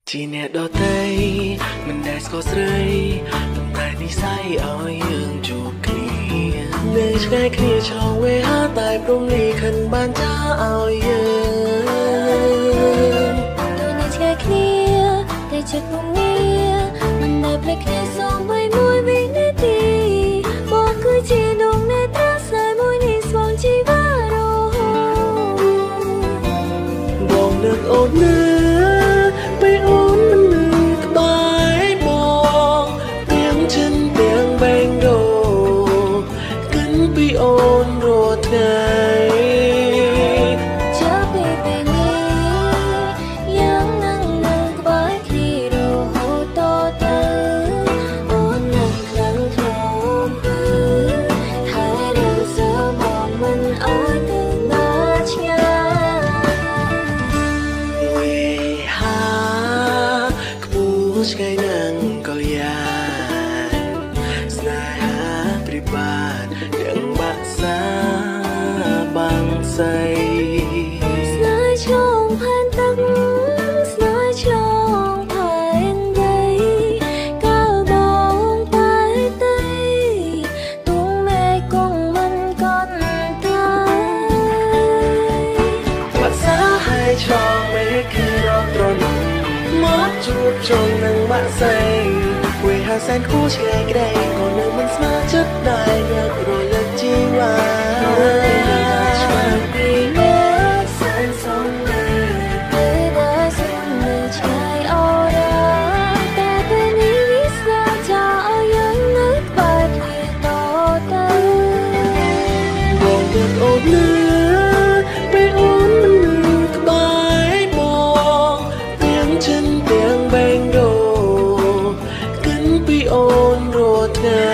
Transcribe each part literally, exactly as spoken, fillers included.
ជាអ្នកដទៃមិនដែលស្គាល់ស្រីប៉ុន្តែនិស្ស័យឲ្យយើងជួបគ្នានៅឆ្ងាយគ្នាឆ្លងវេហាតែព្រមលីខិនបានចាឲ្យយើងដូចនៅឆ្ងាយគ្នាតែចិត្តមុំងារមិនដែលភ្លេចគ្នាសូម្បីមួយវិនាទីបងគឺជាដងនេត្រាស្នេហ៍មួយនេះស្វងជីវ៉ារហូតបងនឹកអូនណាពេលអូនមិននៅក្បែរបងទាំងចិនទាំងបេងដូគិនពីអូនរាល់ថ្ងៃចាប់ពីពេលនេះយ៉ាងនឹងនៅក្បែរគ្នារហូតតទៅអូននឹងខ្លាំងធ្លាប់ពើហើយរឿងសើមកមិនអើយទៅណាឆ្ងាយវេហាក្បួនឆ្ងាយណាស់ក៏យ៉ាងស្នេហាព្រិបាទទាំងបាក់សាបាំងសៃស្នេហ៍ឆ្លងផែនទឹកស្នេហ៍ឆ្លងផែនដីកាលបងតែទេទុំមេគង់មិនកត់ត្រាបាក់សាហើយឆ្លងមេគឺរកត្រនមកជួបជុំនឹងបាក់សៃវេហាសែនគូឆ្ងាយក្ដីក៏នៅមិនស្មើចិត្តដែរញ៉ាំរលឹកជីវ៉ាអូនណាពេលអូនមិននៅក្បែរបងទាំងចិនទាំងបេងដូគិនពីអូនរាល់ថ្ងៃ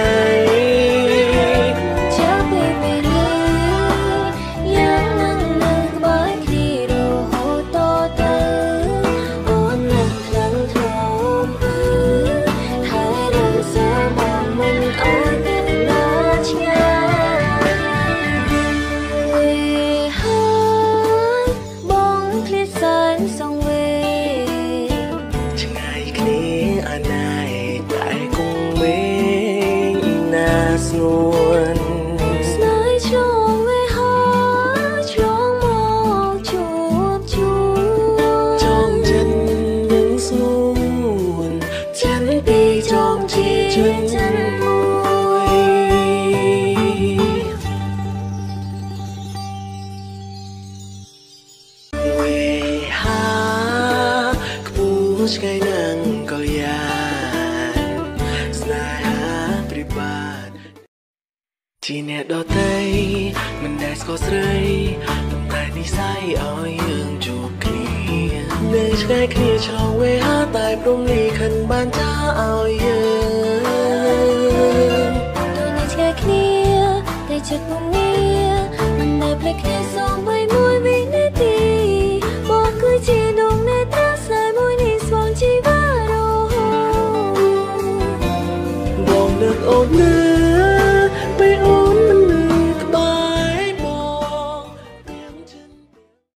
ចាប់ពីពេលនេះយ៉ាងនឹងនៅក្បែរគ្នារហូតតទៅអូននឹងខ្លាំងធ្លាប់ពើហើយរឿងសើមកមិនអើយទៅណាឆ្ងាយសងវេឆ្ងាយគ្នាអាណៃតែគង់វេណាស្នួនស្នេហ៍ឆ្លងវេហាឆ្លងមកជួបជួបចងចិននឹងស្នួនចិនពីចងជាចិនមួយវេហាឆ្ងាយណាស់ក៏យ៉ាងស្នេហាព្រិបាទជាអ្នកដទៃមិនដែលស្គាល់ស្រីប៉ុន្តែនិស្ស័យឲ្យយើងជួបគ្នានៅឆ្ងាយគ្នាឆ្លងវេហាតែព្រមលីខិនបានចាឲ្យយើង